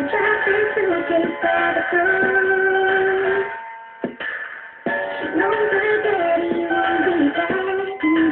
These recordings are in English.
Trying to get by the phone. No good daddy won't be back.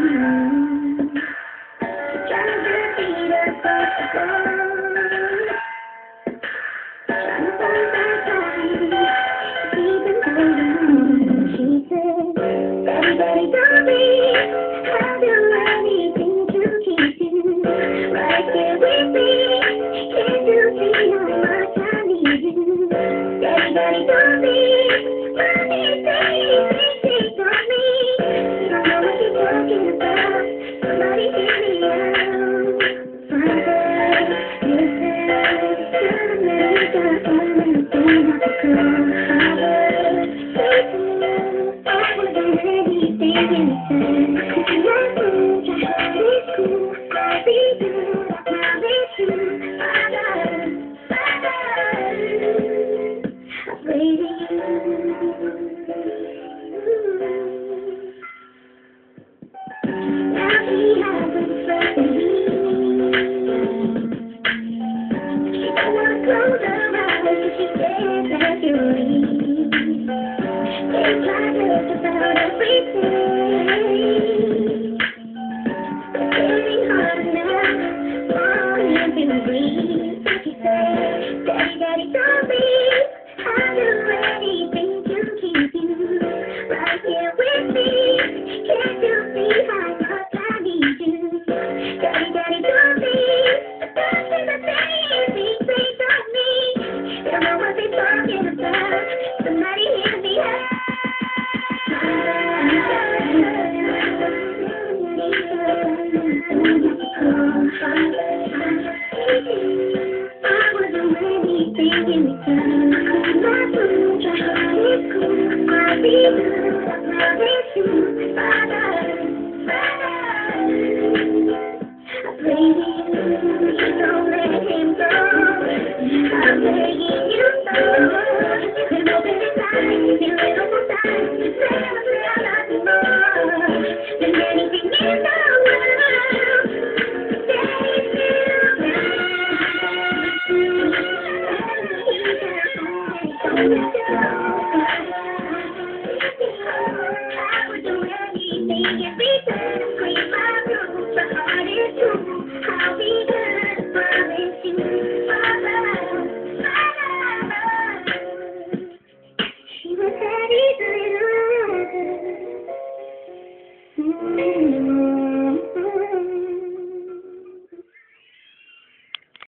Trying to beat up off the phone. Trying to hold back time. Keep it going. She said, Daddy, Daddy, don't leave. I'll do anything to keep you right here with me. Can't you see how much I need you? Daddy, Daddy, don't leave. Mommy, say from me. You don't know what you're talking about. Somebody hear me out. Father, listen. Tell me that I'm anything I could call. Father, listen. I wasn't anything you said. Not good, it's cool. Be good, I promise you. Father, I'm waiting. Now she has a friend in me. She don't wanna close her eyes, but she says that you leave. They try to talk about everything. It's getting hard now, for you to breathe. So she said, Daddy, Daddy, don't leave. I'll do anything to keep you right here with me. Can't you see how much I need you? Daddy, Daddy, don't leave. Don't say the things they told me. Don't know what they're talking about. Somebody hear me out. I wasn't anything in return. My food, it's cool. I'll be good. I promise you, Father. I'm begging you, don't let him go. I'm begging you, don't. There's open inside, feel it all the time. Say I love you more than anything in the world. Stay still.